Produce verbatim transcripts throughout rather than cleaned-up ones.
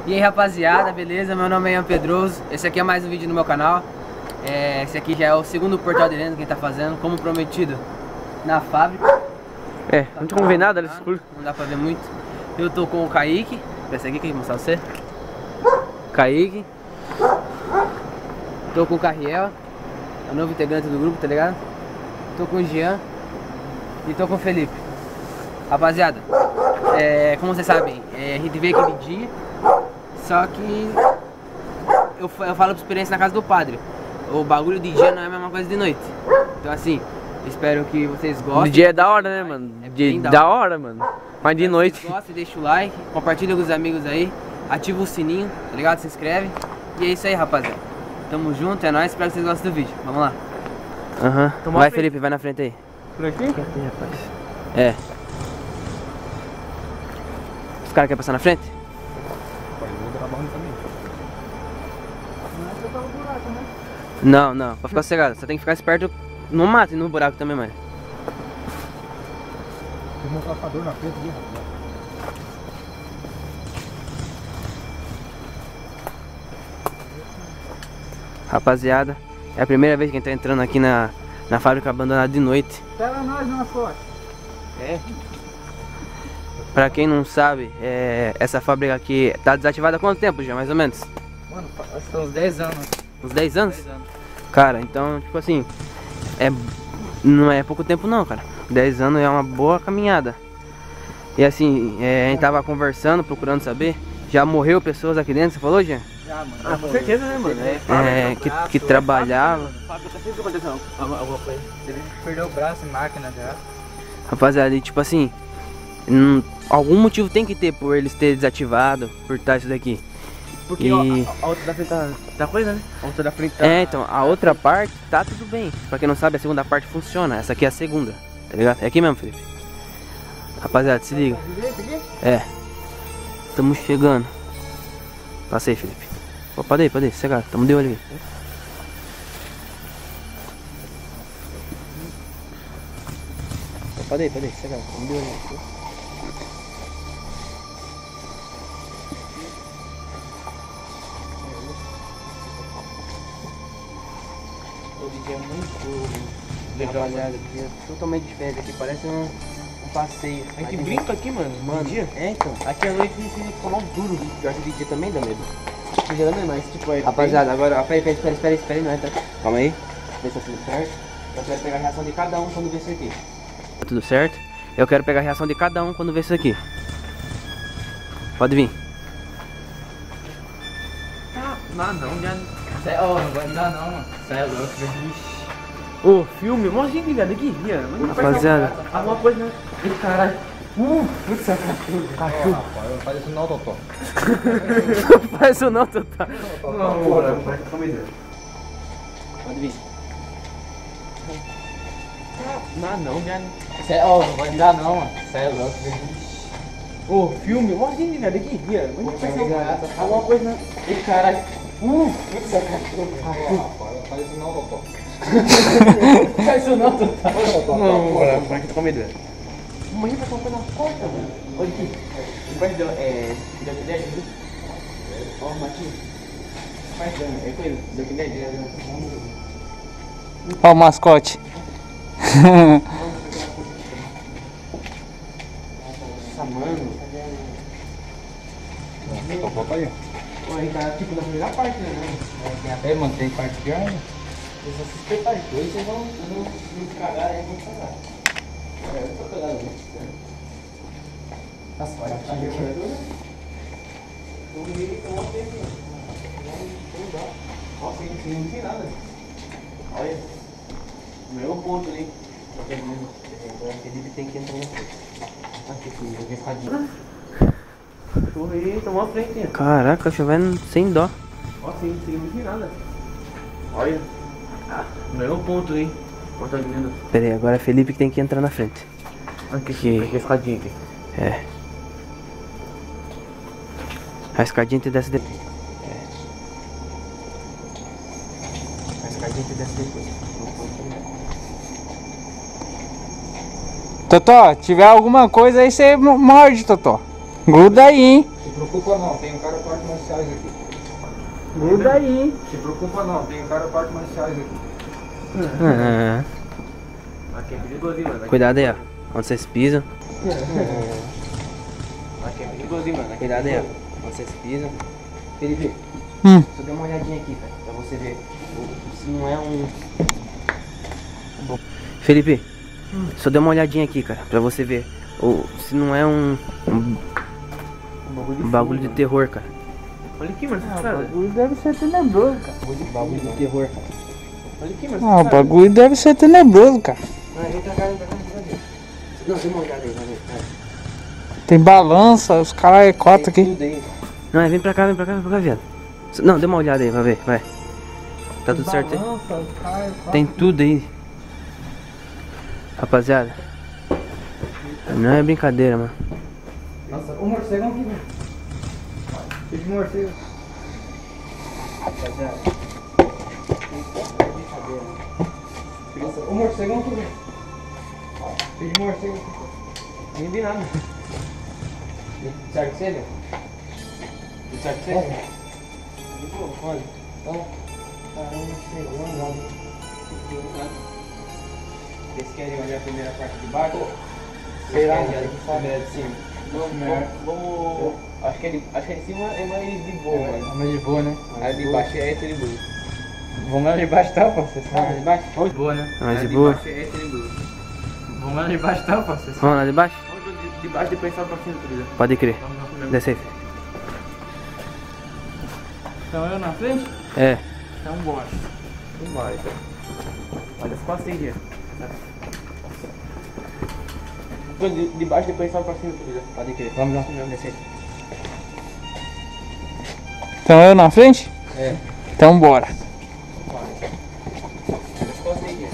E aí rapaziada, beleza? Meu nome é Ian Pedroso. Esse aqui é mais um vídeo no meu canal. é, Esse aqui já é o segundo portal de lenda que a gente tá fazendo, como prometido, na fábrica. É, não te convém nada, não, não dá pra ver muito. Eu tô com o Kaique. Esse aqui que eu vou mostrar você. Kaique. Tô com o Carriel, é o novo integrante do grupo, tá ligado? Tô com o Jean. E tô com o Felipe. Rapaziada, é, como vocês sabem, é, a gente veio aquele dia. Só que eu, eu falo por experiência na casa do padre. O bagulho de dia não é a mesma coisa de noite. Então assim, espero que vocês gostem. De dia é da hora, né, mano? É De da, da hora, mano. Mas de noite. Se gostem, deixa o like, compartilha com os amigos aí, ativa o sininho, tá ligado? Se inscreve. E é isso aí, rapaziada. Tamo junto, é nóis, espero que vocês gostem do vídeo. Vamos lá. Aham. Uhum. Vai, Felipe, vai na frente aí. Por aqui? Aqui, rapaz. É. Os caras querem passar na frente? Não, não, pra ficar sossegado, você tem que ficar esperto no mato e no buraco também, mano. Tem um caçador na frente ali, rapaz. Rapaziada, é a primeira vez que a gente tá entrando aqui na, na fábrica abandonada de noite. Pega nós na sorte. É. Pra quem não sabe, é, essa fábrica aqui tá desativada há quanto tempo já, mais ou menos? Mano, acho que são uns dez anos. Uns dez anos? dez anos. Cara, então, tipo assim, é, não é pouco tempo não, cara. dez anos é uma boa caminhada. E assim, é, a gente tava conversando, procurando saber. Já morreu pessoas aqui dentro, você falou, Jean? Já, mano. Ah, com certeza, né, mano? É, que, que trabalhava. Fábrica sempre aconteceu alguma coisa. Ele perdeu o braço em máquina já. Rapaziada, e tipo assim, hum, algum motivo tem que ter por eles terem desativado, por estar isso daqui. Porque E- a, a outra da frente tá, tá coisa, né? A outra da frente tá... É, então, a outra parte tá tudo bem. Pra quem não sabe, a segunda parte funciona. Essa aqui é a segunda, tá ligado? É aqui mesmo, Felipe. Rapaziada, se liga. É. Estamos chegando. Passei, Felipe. Pô, pode ir, pode ir, sossegado. Tamo de olho aí. Pô, Pode ir, pode ir, sossegado. Tamo de olho aí. O vídeo é muito legal, rapaziada. É totalmente diferente aqui, parece um, um passeio. A gente Aqui- brinca aqui, mano, Mano, de dia. é então. Aqui à noite a gente fica mal duro. Eu acho que de dia também dá medo. Geralmente, mas tipo, é... Rapaziada, agora, ó, peraí, peraí, peraí, peraí, peraí, não é, tá? Calma aí, vê se tá tudo certo. Eu quero pegar a reação de cada um quando ver isso aqui. Tá tudo certo? Eu quero pegar a reação de cada um quando ver isso aqui. Pode vir. Não, não, já... Cê, oh, não vai dar não, mano. Cê é louco, velho. Ô, filme, mó gente ligado aqui, Ian. Rapaziada, Alguma coisa, né? Ih, caralho. Uh, putz, cachorro. Rapaz, faz isso não, Totó. não faz isso não, Totó. Não, porra, vai ficar meio... Pode vir. Não, não, já... Cê, oh, não vai dar não, mano. Cê é louco, velho. Ô, filme, mó gente ligado aqui, Ian. Alguma coisa, né? Ih, caralho. Uh, Rapaz, faz isso não, Totó. faz isso não, Totó. Não, porra. vai ficar meio... Amanhã vai colocar na porta, mano. Olha aqui. Embaixo da... É... Da colher, viu? Ó, Matinho. Faz dano. É coisa. Da colher. Ó o mascote. Nossa, mano. Totó tá aí. Pô, aí tá tipo na primeira parte, né? É, mano, tem parte de ar, né? Vocês vão se espetar. Depois vocês vão... Vocês vão se cagar aí, vão cagar. É, eu tô pegando, né? Nossa, vai achar que Nossa, isso não tem nada. Olha. O meu ponto, hein? Agora Felipe tem que entrar na frente. Aqui, filho, eu vou ficar de... Cachorro aí, tomou a frente, hein? Caraca, chovendo sem dó. Nossa, sem não tem nada. Olha. Ah, o meu ponto, hein? Porta de venda. Pera aí, agora é Felipe que tem que entrar na frente. Aqui, Que- aqui a escadinha aqui. É. A escadinha te desce depois. É. A escadinha te desce depois. Totó, tiver alguma coisa aí, você morde, Totó. Gruda aí, hein? preocupa não, tem um cara com artes marciais aqui. Muda aí, hein? Se preocupa não, tem um cara com artes marciais aqui. Ah, Aqui é perigosinho, mano. cuidado aí, ó. Onde vocês pisam. Aqui é perigosinho, mano. Aqui é Cuidado aí, ó. perigoso. Onde vocês pisam. Felipe, Hum. só dê uma olhadinha aqui, cara. Pra você ver. o- Se não é um. Felipe, só dê uma olhadinha aqui, cara. Pra você ver. O, se não é um. Um, um bagulho de terror, cara. Olha aqui, mano. Ah, o Cara. bagulho deve ser tenebroso, cara. Bagulho de terror, cara. Olha aqui, mano. Ah, o bagulho deve ser tenebroso, cara. Vai, vem pra cá, vem pra cá, vem pra cá. Não, dê uma olhada aí, vai ver. Vai. Tem balança, os caras é quatro Tem aqui. tudo aí. Não, vem pra cá, vem pra cá, vem pra cá, viado. Não, dê uma olhada aí, vai ver, vai. Tá tudo certo aí? Balança, os caras é quatro. Tem tudo aí. Rapaziada. Não é brincadeira, mano. Nossa, o morcego aqui, velho. Fiz morcego. Rapaziada. Nossa, o morcego aqui, velho. Fiz morcego aqui. Nem vi nada. Sabe o que você, velho? Sabe o que você? Olha. Então, caramba, chegou, mano. Vocês querem olhar a primeira parte de baixo? Será? Vocês querem olhar a primeira de cima? Vamos, vamos, vamos. Acho que, é de, acho que é de cima é mais de boa, mano. É mais de boa, né? A de baixo é perigoso. Vamos lá de baixo, tá, pô? Você Ah, sabe? de baixo? Vamos de boa, né? Mais A de de boa? baixo é perigoso. Vamos lá de baixo, tá, pô? Você sabe? Vamos lá de baixo? Vamos de, de baixo depois só pra cima, por exemplo. Pode crer. Vamos lá primeiro. Desce aí. Então eu na frente? É. Então bora. Vambora, então. Olha as costas aí, Gia. Então, de, de baixo depois só pra cima, por exemplo. Pode crer. Vamos lá. Desce aí. Então eu na frente? É. Então bora. Olha as costas aí, Gia.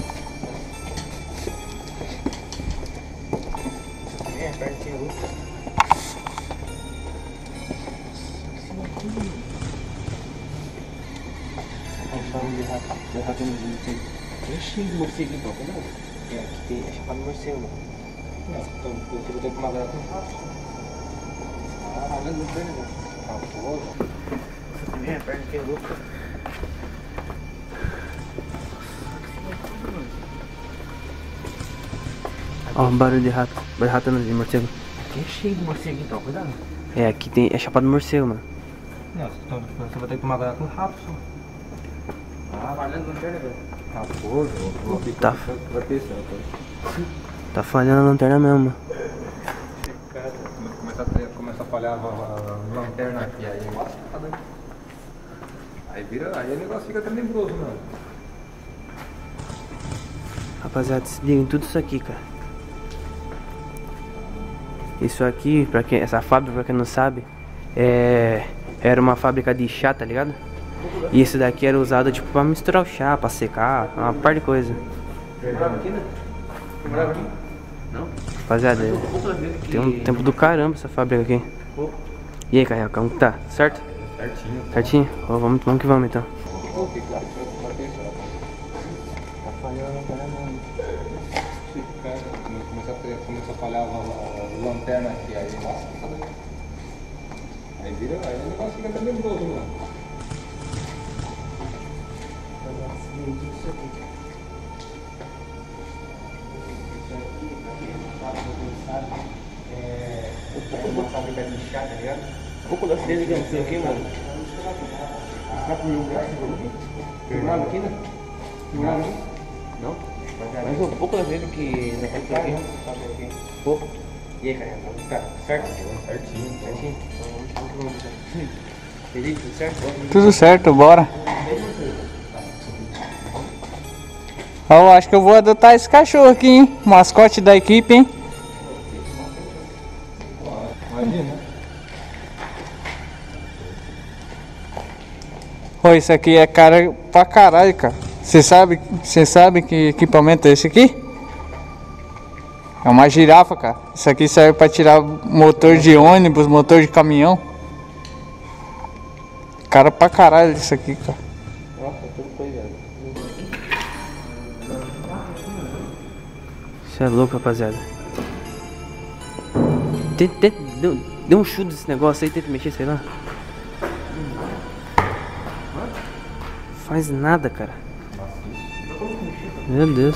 É, pertinho. Tem cheio de morcego então, tá vendo? É, aqui tem, é chamado morcego, mano. Então, eu vou ter que tomar agora com rato. Ah, mas não tem, né? Ah, pô. Também a perna aqui é louca. Ó, um barulho de rato. Barulho de rato não, de morcego. Aqui é cheio de morcego então, cuidado. É, aqui tem. É chapado morcego, mano. Nossa, então você vai ter que tomar agora com rápido. Ah, falhando não quer, né, velho? Ah, pô, eu vou aqui. Tá. Vai ter certo. Tá falhando a lanterna mesmo, mano. Começa a, ter, começa a falhar a, a lanterna aqui, aí lascada, né? Aí vira, aí o negócio fica tenebroso, mano. Rapaziada, se liga em tudo isso aqui, cara. Isso aqui, pra quem, essa fábrica, pra quem não sabe, é, era uma fábrica de chá, tá ligado? E esse daqui era usado tipo pra misturar o chá, pra secar, uma par de coisa. Morava aqui, né? Você morava aqui? Não? Rapaziada, é, Poucas vezes que... tem um tempo do caramba essa fábrica aqui. Pô, E aí, Carreira, como que tá? Certo? Certinho. Certinho? Ó, vamos, vamos que vamos então. Vou aqui, claro, vai ter certo. Tá falhando a lanterna mesmo. Começa a, ter, começa a falhar a, a, a lanterna aqui, aí lascada, né? Aí vira, aí o negócio fica tenebroso, mano. Uma fábrica de chá, tá ligado? pouco das vezes que eu não sei o que, mano. Tá com o braço aqui? Morava aqui, né? Morava aqui? Não? Mas um pouco das vezes que não sei o que. Pô. E aí, Carreira, como que tá? Certo? Certinho. Certinho? Então vamos, vamos que vamos então. Felipe, tudo certo? Tudo certo, bora. Eu acho que eu vou adotar esse cachorro aqui, hein? Mascote da equipe, hein? Imagina. Pô, isso aqui é cara pra caralho, cara. Você sabe, você sabe que equipamento é esse aqui? É uma girafa, cara. Isso aqui serve pra tirar motor de ônibus, motor de caminhão. Cara pra caralho isso aqui, cara. Nossa, tudo foi, velho. Isso é louco, rapaziada. Tem, tem, deu- Deu um chute nesse negócio aí, tenta mexer, sei lá. Faz nada, cara. Meu Deus.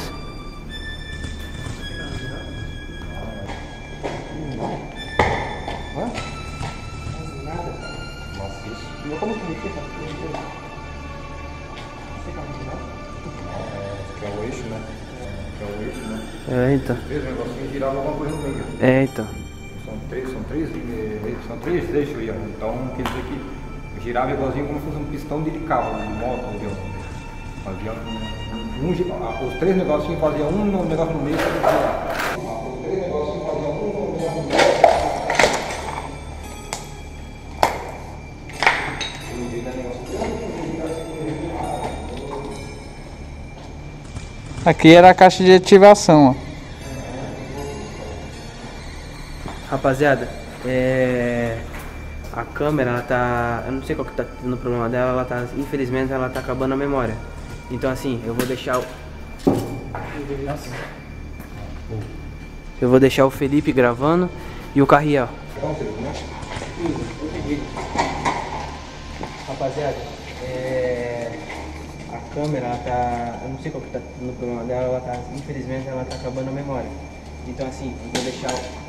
Que é o eixo, né? Que é o eixo, né? É, então. Três negocinhos giravam alguma coisa no meio. É, então. São três, são três, eh, são três eixos aí, ó. Então quer dizer que girava igualzinho como se fosse um pistão de carro, de moto, avião. Fazia um, um, gi- ah, os três negocinhos faziam um negócio no meio para girar. Os três negocinhos faziam um negócio no meio. Aqui era a caixa de ativação, ó. Rapaziada, é... a câmera, ela tá... eu não sei qual que tá tendo o problema dela, ela tá... infelizmente ela tá acabando a memória. Então assim, eu vou deixar o... Eu vou deixar o Felipe gravando e o Carriel. Rapaziada, é... a câmera, ela tá... eu não sei qual que tá tendo o problema dela, ela tá... infelizmente ela tá acabando a memória. Então assim, eu vou deixar o...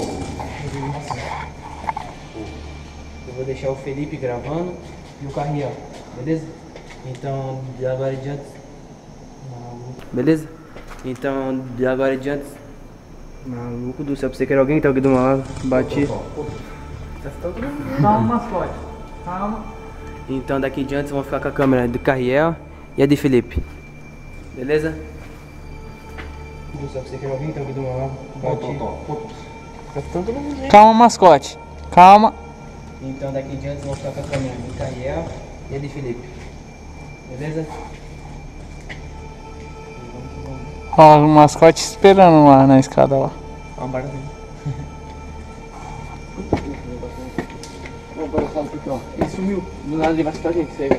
Eu vou deixar o Felipe gravando e o Carriel, beleza? Então, de agora em diante... Beleza? Então, de agora em diante... Maluco do céu, pra você querer alguém que tá aqui do meu lado, bati. Calma, mascote. Calma. Então, daqui em diante, vocês vão ficar com a câmera do Carriel e a de Felipe. Beleza? Do céu, pra você querer alguém que tá aqui do meu lado, bati. Tá ficando todo mundo aí. Calma, mascote. Calma. Então daqui em diante vão ficar com a câmera do Carriel e a de Felipe. Beleza? Ó, o mascote esperando lá na escada lá. Ó, bora ver. Vamos para o aqui, ó. Ele sumiu. Do nada ele vai ficar a gente, você vê.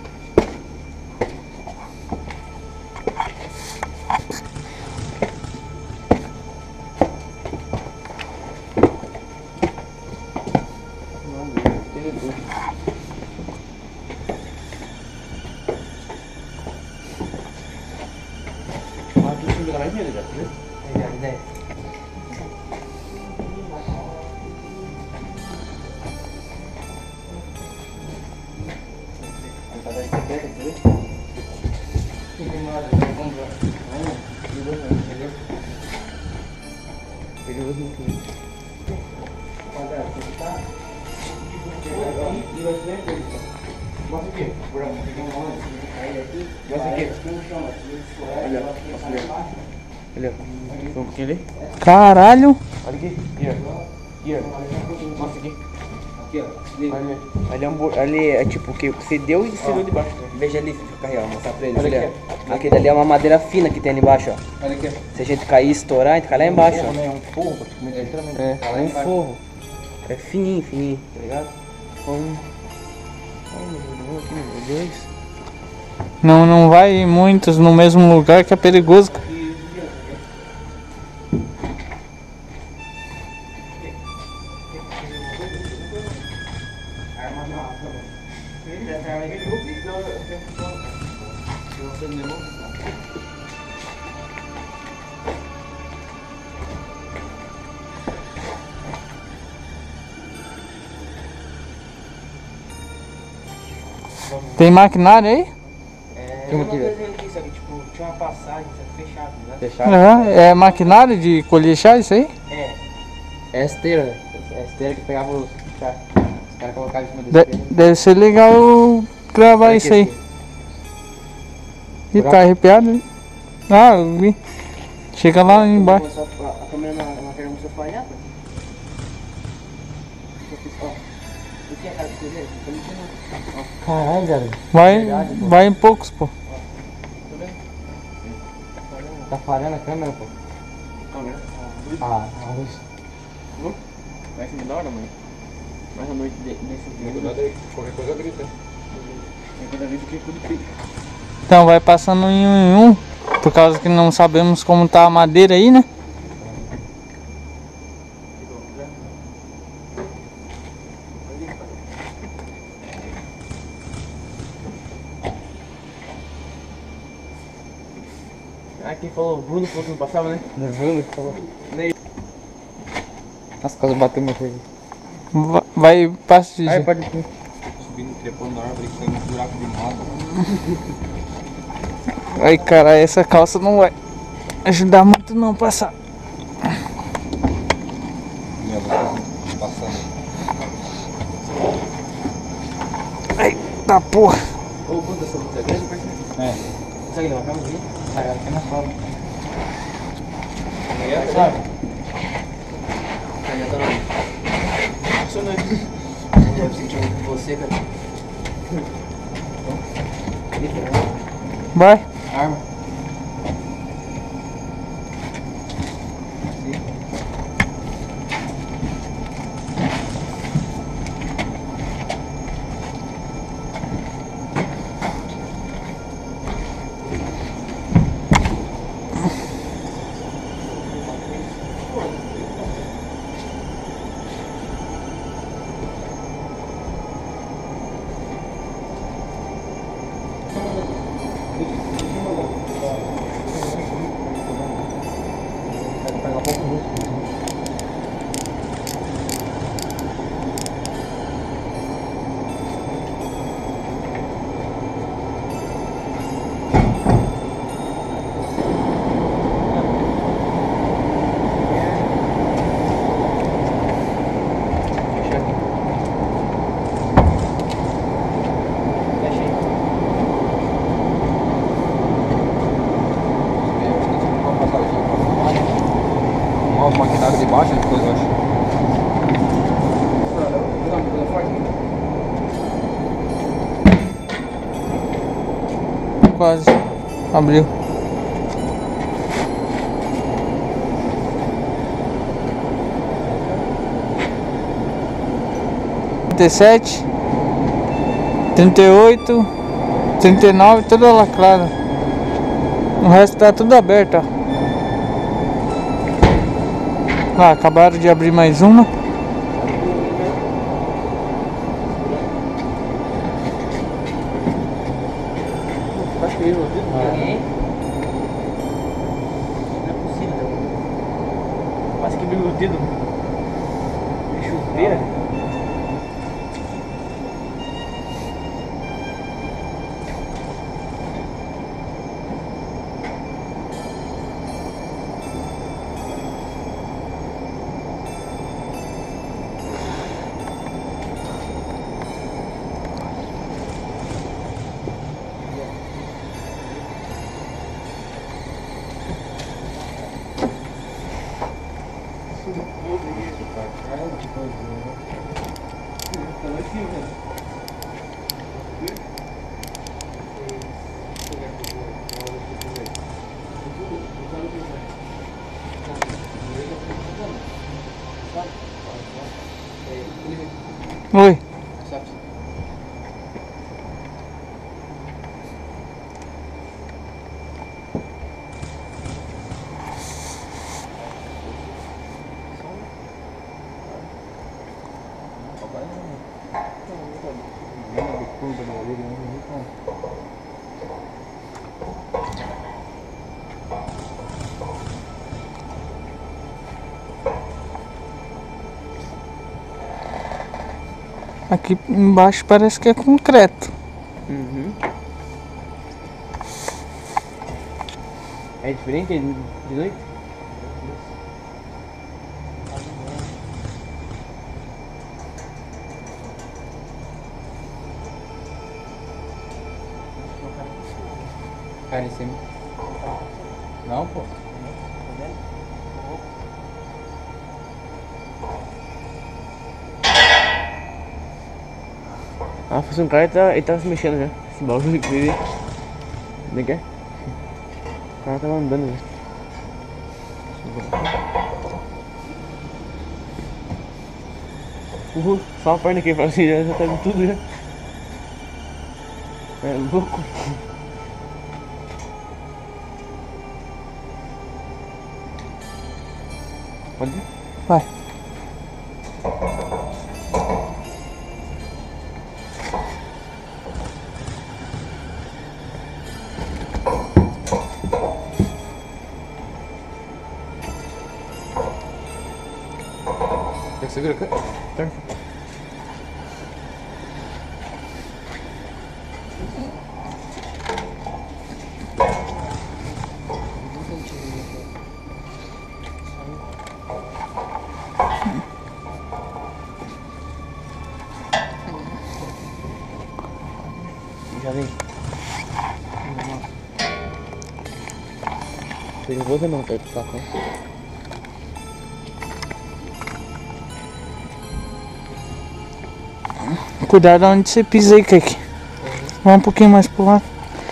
Caralho. Olha aqui, aqui, ó. Aqui, ó. Mostra aqui. Aqui, ó. Ali, ali é um bu- ali é tipo que você deu e desceu de baixo. Veja ali, Carriel, mostrar pra ele. Olha aqui. Aquele ali é uma madeira fina que tem ali embaixo, ó. Olha aqui. Se a gente cair e estourar, a gente cai lá embaixo, ó. É um forro, praticamente, é literalmente. É, Tá lá é um embaixo. forro. É fininho, fininho, tá ligado? Um... Ai, meu Deus, meu Deus. Não, não vai muitos no mesmo lugar que é perigoso. Tem maquinário aí? É, Tem eu aqui, não velho. desenho aqui, sabe? Tipo, tinha uma passagem, sabe? Fechada, né? Fechado. Aham, é maquinário de colher chá isso aí? É. É esteira, né? É esteira que pegava os chá. Os caras colocavam em cima De- da esteira. deve ser legal gravar Olha isso aqui, aí. assim. E tá arrepiado, né? Ah, eu vi. Chega lá embaixo. Começou a, a câmera na, na câmera começou a falhar, pô. Eu fiz, ó. O que é, cara? Você vê? Eu não tinha nada. Ó, Caralho, velho. Vai, Verdade, pô. vai em poucos, pô. tá vendo? Tá falhando a câmera, pô. Câmera. Ah, a luz. Vai ser da hora, mano. Mais uma noite de- desse dia. Nada aí, qualquer coisa grita. Cada vez que tudo pica. Então vai passando em um em um. Por causa que não sabemos como tá a madeira aí, né? Ah, quem falou? O Bruno falou que não passava, né? Não é Bruno que falou? Nossa, quase bateu meu filho. Vai, vai passa de Ai, pode ir. Subindo, trepando na árvore, saindo um buraco de mato. Ai, cara, essa calça não vai ajudar muito não passar. Minha avó passando. Ai, tá porra. Ô, o Bruno, essa luz é grande, parceiro? É. Consegue levantar mais aí? Ah, aqui na sala. Sabe? Aí já tá na... Funcionando. Deve sentir um de você, cara. Vai. Arma. Uma maquinário de baixo, depois eu acho. Quase. Abriu. trinta e sete, trinta e oito, trinta e nove, toda lacrada. O resto tá tudo aberto, ó. Ah, acabaram de abrir mais uma. Acho que eu ouvi alguém. Não é possível. Quase que abriu o dedo. É chuveira. Oi. Aqui embaixo parece que é concreto. Uhum. É diferente de de noite? Cara, em cima. Não, pô. Ah, fosse um cara, ele tava, ele tava se mexendo já. Esse bagulho que ele. Como é que é? O cara tava andando já. Uhul, só a perna que ele fala assim, já, já tá de tudo já. É louco. Pode ir? Vai. segura aqui. Tá. Já vem. Perigoso não, perto do carro. Cuidado onde você pisa aí, Keke. Vai um pouquinho mais pro lado.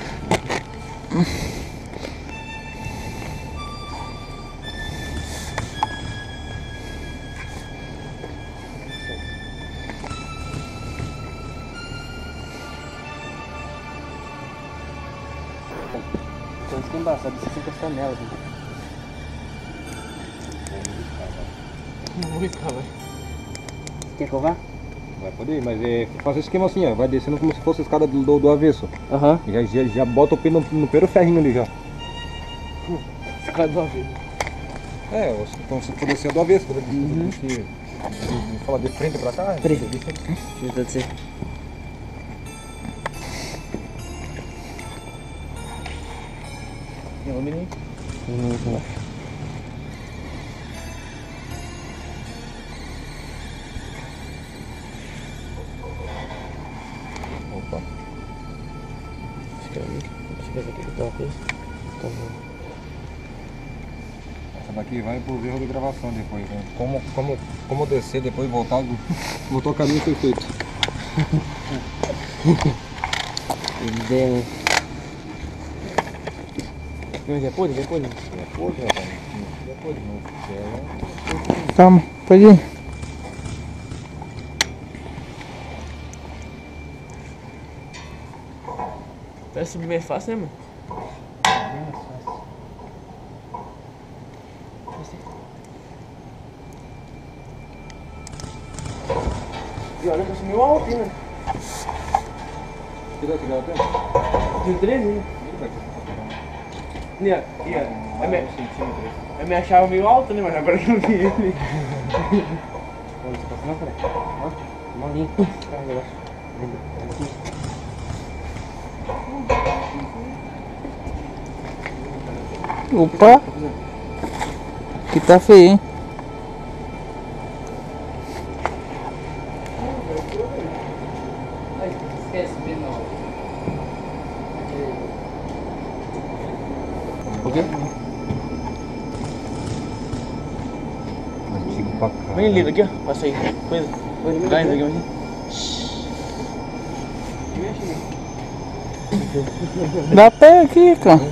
Então isso que é embaçado, você fica encostar nela. Não vou ficar, vai. Quer que eu vá? Vai poder, mas é. Faz o esquema assim, ó. Vai descendo como se fosse a escada do, do, do avesso. Aham. Uhum. Já, já, já bota o pé no, no primeiro ferrinho ali já. Escada do avesso. É, então se for descer do avesso, quando Uhum. você fala de frente pra cá, Peraí. desce aqui. Deixa eu dizer. Não, menino. Não, não. Opa. Fica aí. Fica aqui que tá ok. Tá bom. Essa daqui vai pro erro de gravação depois, né? Como, como, como descer depois e voltar, voltar o caminho foi feito. Bem. Não, já pôde? Já pôde? Já pôde, rapaz. Já pôde, não. Calma, pode ir. Parece subir mais fácil, né, mano? E olha que eu sou meio alto, né? Que dá que dá tempo? De treze, né? Nia, Nia, eu me, eu me achava meio alto, né? Mas agora que eu vi ele. Olha, você passa na frente. Ó, molinho. Ah, relaxa. Aqui. Opa! Que tá feio, hein? Esquece, não. O quê? Antigo pra cá. Vem lindo aqui, ó. Passa aí. Coisa. Vai, vai, vai. Dá pé aqui, cara.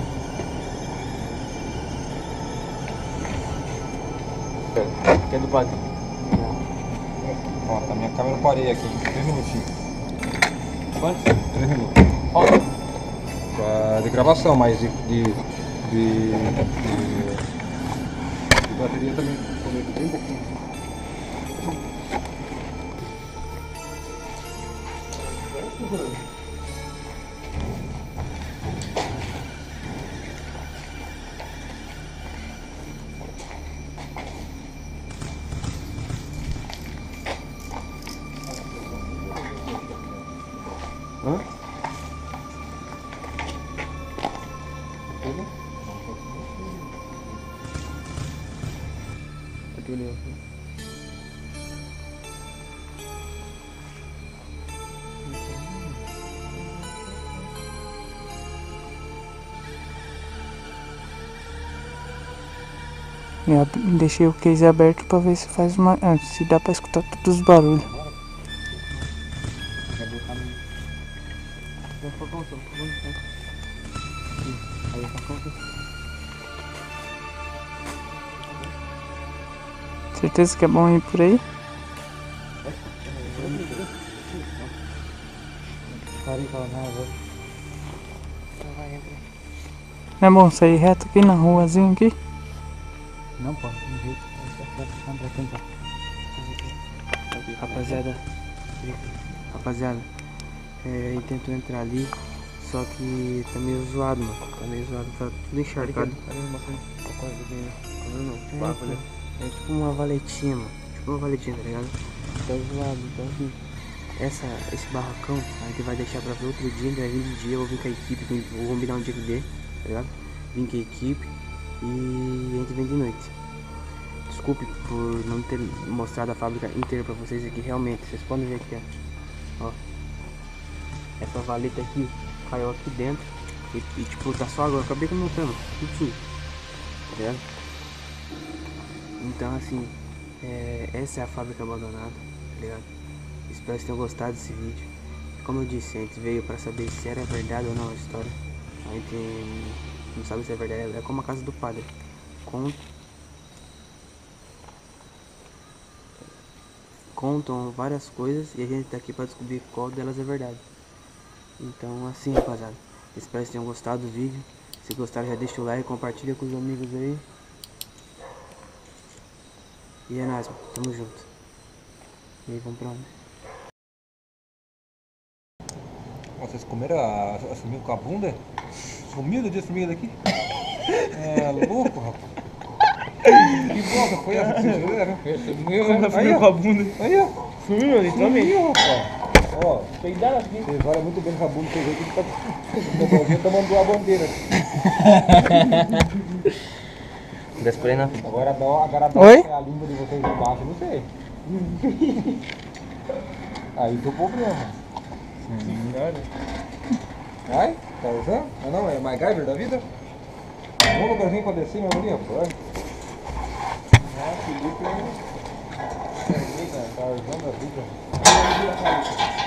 Que é do padre. Ó, tá minha câmera eu parei aqui. Três minutinhos. Quantos? Três minutos. Ó. Pra- De gravação, mas de. de. de. de, de bateria também. Bem um pouquinho. Hã? Aqui, ali, ó. Eu ab- deixei o case aberto pra ver se faz uma. ah, se dá pra escutar todos os barulhos. Vai ficar com o som, vamos lá. Aí vai ficar com o som. Certeza que é bom ir por aí? Parei pra lá, vou. Vai, entra. Não é bom sair reto aqui na ruazinha aqui? Não, pô, não jeito. Vai ficar pra tentar. Rapaziada, rapaziada, é, eu tento entrar ali, só que tá meio zoado, mano. Tá meio zoado, tá tudo encharcado. Cadê uma coisa? Uma coisa bem, né? Tá vendo? É, Papo, né? pô, é tipo uma valetinha, mano. Tipo tipo uma valetinha, tá ligado? Tá do lado, então assim, essa, esse barracão a gente vai deixar pra ver outro dia, vai vir de dia, eu vou vir com a equipe, vou combinar um dia que dê, tá ligado? Vim com a equipe e a gente vem de noite. Desculpe por não ter mostrado a fábrica inteira pra vocês aqui, realmente, vocês podem ver aqui, ó. Ó. Essa valeta aqui caiu aqui dentro e, e tipo, tá só agora, acabei colocando, tudo sujo, tá ligado? Então assim, é, essa é a fábrica abandonada, tá ligado? Espero que vocês tenham gostado desse vídeo. Como eu disse, a gente veio pra saber se era verdade ou não a história. A gente não sabe se é verdade, é como a casa do padre. Conta, contam várias coisas e a gente tá aqui pra descobrir qual delas é verdade. Então assim, rapaziada, espero que vocês tenham gostado do vídeo. Se gostaram, já deixa o like, compartilha com os amigos aí. E é nóis, mano. Tamo junto. E aí, vamos pra onde? Vocês comeram a, a sumiu com a bunda? Sumiu de sumiu daqui? É louco, rapaz. Que boca foi essa que vocês fizeram? Sumiu, né? Sumiu com a bunda. Aí, ó. Sumiu, literalmente. Sumiu, rapaz. Ó, Peidaram aqui. vocês olham muito bem essa bunda, vocês veem que ele tá... O Bobozinho tá mandando a bandeira. Desce por aí, não. Agora dá, agora dá Oi? a língua de vocês embaixo, não sei. Aí que é o problema. Senhora. Vai? Tá usando? Ah não, é MacGyver da vida? Um lugarzinho pra descer, meu ali, rapaz. Ah, Felipe é... Tá usando a vida.